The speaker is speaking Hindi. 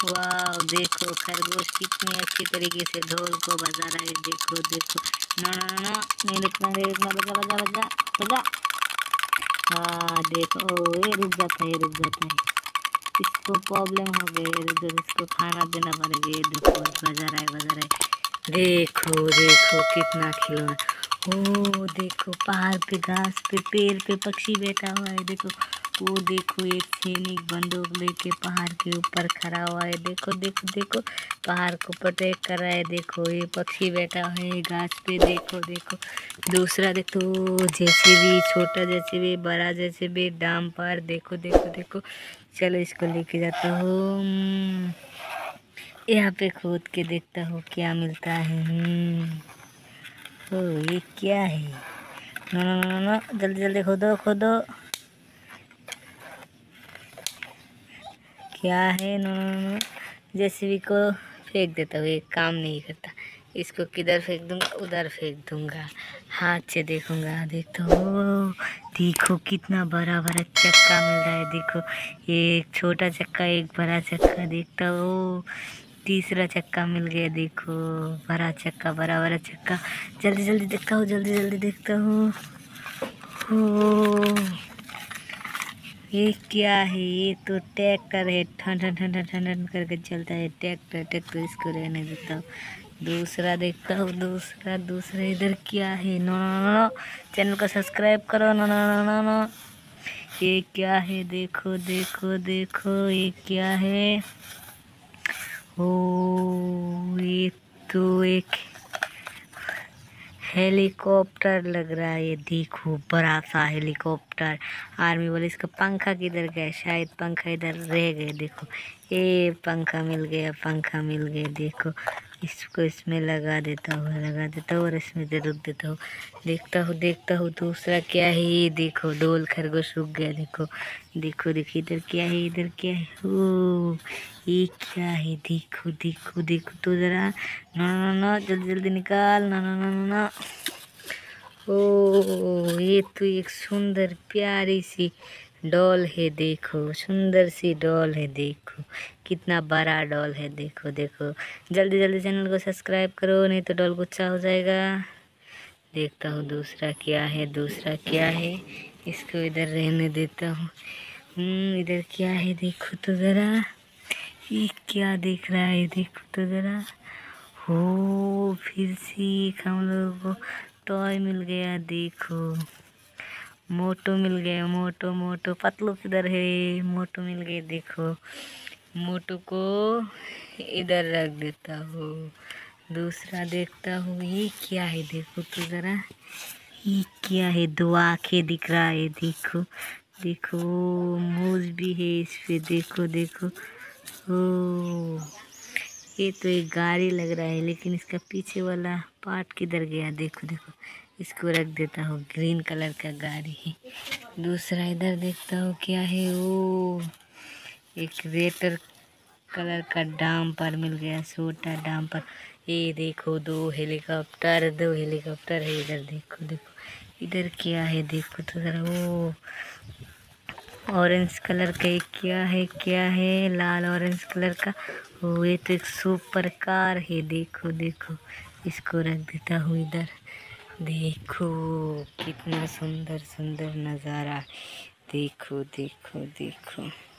वाह देखो खरगोश कितनी अच्छी तरीके से ढोल को बजा रहा है। देखो देखो, ना ना ना ना, नहीं रुकना नहीं रुकना, बजा बजा बजा बजा। हाँ देखो, ओ ये रुक जाता है, ये रुक जाता है। इसको प्रॉब्लम हो गई, इधर इसको खाना देना पड़ेगा। ये देखो बजा रहा है, बजा रहा है। देखो देखो कितना खिलौना। ओ देखो पहाड़ पे, घास पे, पेड़ पे पक्षी बैठा हुआ है। देखो वो देखो, एक सैनिक बंदूक लेके पहाड़ के ऊपर खड़ा हुआ है। देखो देखो देखो, पहाड़ को प्रोटेक्ट कर रहा है। देखो ये पक्षी बैठा है घास पे। देखो देखो, दूसरा देखो जेसीबी, छोटा जेसीबी, बड़ा जेसीबी, डंपर। देखो देखो देखो, चलो इसको लेके जाता हूँ। यहाँ पे खोद के देखता हूँ क्या मिलता है। ओ ये क्या है? नो नो नो नो, जल्दी जल्दी खोदो खोदो। क्या है? नो नो नो, जेसीबी को फेंक देता हूँ, ये काम नहीं करता। इसको किधर फेंक दूंगा? उधर फेंक दूंगा। हाथ से देखूंगा। देखता हूँ, देखो कितना बड़ा बड़ा चक्का मिल रहा है। देखो एक छोटा चक्का, एक बड़ा चक्का। देखता हूँ, तीसरा चक्का मिल गया। देखो बड़ा चक्का, बड़ा बड़ा चक्का। जल्दी जल्दी देखता हूँ, जल्दी जल्दी देखता हूँ। ये क्या है? ये तो ट्रैक्टर है, ठन ठन ठन ठन ठन ठन करके चलता है। ट्रैक्टर ट्रैक्टर, इसको रहने देता हूँ। दूसरा देखता हूँ, दूसरा दूसरा इधर क्या है? No no no no, channel को सब्सक्राइब करो। No no no no no, ये क्या है? देखो देखो देखो, ये क्या है? ओ ये तो एक हेलीकॉप्टर लग रहा है। ये देखो बड़ा सा हेलीकॉप्टर। आर्मी वाले, इसका पंखा किधर गया? शायद पंखा इधर रह गए। देखो ये पंखा मिल गया, पंखा मिल गया। देखो इसको इसमें लगा देता हूँ, लगा देता हूँ और इसमें से रुक देता हूँ। देखता हूँ दूसरा क्या है। ये देखो ढोल खरगोश रुक गया। देखो देखो देखो, इधर क्या है? इधर क्या है? ओ ये क्या है? देखो देखो देखो तो जरा। ना ना ना, जल्दी जल्दी निकाल। ना ना ना ना ना। ओ ये तो एक सुंदर प्यारी सी डॉल है। देखो सुंदर सी डॉल है। देखो कितना बड़ा डॉल है। देखो देखो, जल्दी जल्दी चैनल को सब्सक्राइब करो, नहीं तो डॉल गुस्सा हो जाएगा। देखता हूँ दूसरा क्या है, दूसरा क्या है। इसको इधर रहने देता हूँ। इधर क्या है? देखो तो जरा, ये क्या दिख रहा है? देखो तो जरा। हो फिर से एक हम लोगों को टॉय मिल गया। देखो मोटो मिल गया, मोटो मोटो। पतलू किधर है? मोटो मिल गया। देखो मोटो को इधर रख देता हूँ। दूसरा देखता हूँ, ये क्या है? देखो तो जरा, ये क्या है? दो आंखें दिख रहा है। देखो देखो, मूज भी है इस पे। देखो देखो, ओ ये तो एक गाड़ी लग रहा है, लेकिन इसका पीछे वाला पार्ट किधर गया? देखो देखो, इसको रख देता हूँ। ग्रीन कलर का गाड़ी है। दूसरा इधर देखता हूँ क्या है। ओ एक रेड कलर का डंपर मिल गया, छोटा डंपर। ये देखो दो हेलीकॉप्टर, दो हेलीकॉप्टर है इधर। देखो देखो, इधर क्या है? देखो तो जरा, वो ऑरेंज कलर का एक क्या है? क्या है? लाल ऑरेंज कलर का। वो ये तो एक सुपर कार है। देखो देखो, इसको रख देता हूँ इधर। देखो कितना सुंदर सुंदर नज़ारा। देखो देखो देखो।